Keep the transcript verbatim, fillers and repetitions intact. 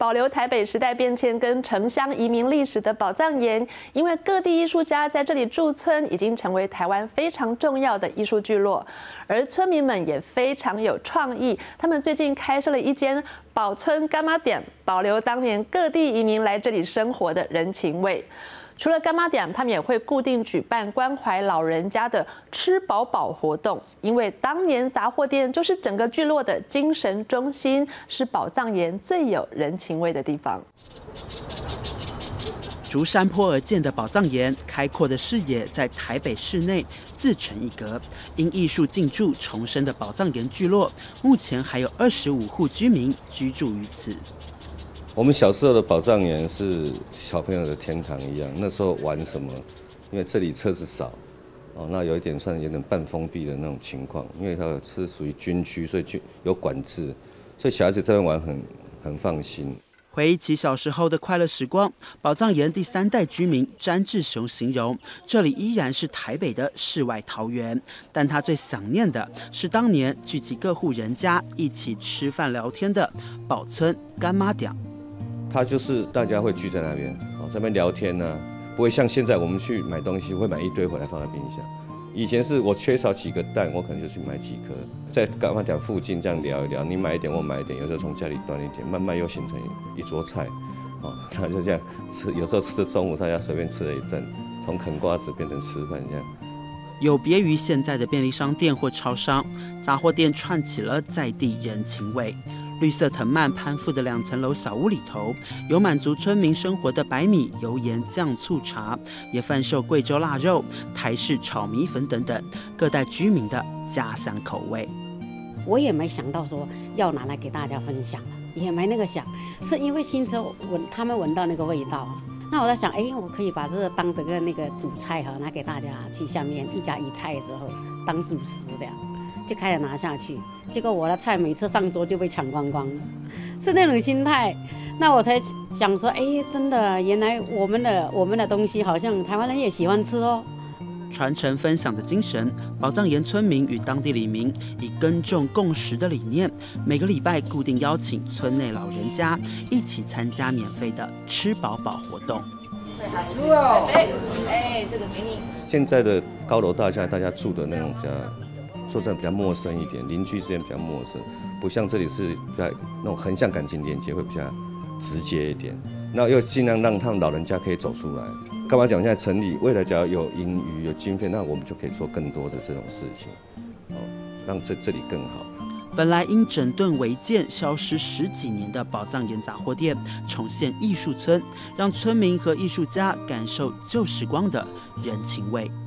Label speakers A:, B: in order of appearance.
A: 保留台北时代变迁跟城乡移民历史的宝藏岩，因为各地艺术家在这里驻村，已经成为台湾非常重要的艺术聚落。而村民们也非常有创意，他们最近开设了一间宝村干妈店，保留当年各地移民来这里生活的人情味。 除了干妈店，他们也会固定举办关怀老人家的吃饱饱活动，因为当年杂货店就是整个聚落的精神中心，是宝藏岩最有人情味的地方。
B: 逐山坡而建的宝藏岩，开阔的视野在台北市内自成一格。因艺术进驻重生的宝藏岩聚落，目前还有二十五户居民居住于此。
C: 我们小时候的宝藏岩是小朋友的天堂一样，那时候玩什么？因为这里车子少，哦，那有一点算有点半封闭的那种情况，因为它是属于军区，所以军有管制，所以小孩子这边玩很很放心。
B: 回忆起小时候的快乐时光，宝藏岩第三代居民詹志雄形容，这里依然是台北的世外桃源，但他最想念的是当年聚集各户人家一起吃饭聊天的宝村干妈店。
C: 它就是大家会聚在那边，哦，在那边聊天呢、啊，不会像现在我们去买东西会买一堆回来放在冰箱。以前是我缺少几个蛋，我可能就去买几颗，在干妈店附近这样聊一聊，你买一点我买一点，有时候从家里端一点，慢慢又形成一桌菜，哦，他就这样吃，有时候吃中午大家随便吃了一顿，从啃瓜子变成吃饭这样。
B: 有别于现在的便利商店或超商，杂货店串起了在地人情味。 绿色藤蔓攀附的两层楼小屋里头，有满足村民生活的白米、油盐酱醋茶，也贩售贵州腊肉、台式炒米粉等等各代居民的家乡口味。
D: 我也没想到说要拿来给大家分享，也没那个想，是因为新车闻他们闻到那个味道，那我在想，哎，我可以把这个当这个那个主菜哈，拿给大家去下面一家一菜的时候当主食这样。 就开始拿下去，结果我的菜每次上桌就被抢光光，是那种心态。那我才想说，哎，真的，原来我们的我们的东西好像台湾人也喜欢吃哦。
B: 传承分享的精神，宝藏岩村民与当地里民以耕种共食的理念，每个礼拜固定邀请村内老人家一起参加免费的吃饱饱活动。
E: 哦，哎哎，这个给你。
C: 现在的高楼大厦，大家住的那种比较。 说真的比较陌生一点，邻居之间比较陌生，不像这里是比较那种横向感情连接会比较直接一点。那又尽量让他们老人家可以走出来。干嘛讲现在城里未来只要有盈余有经费，那我们就可以做更多的这种事情，哦，让这这里更好。
B: 本来因整顿违建消失十几年的宝藏岩杂货店，重现艺术村，让村民和艺术家感受旧时光的人情味。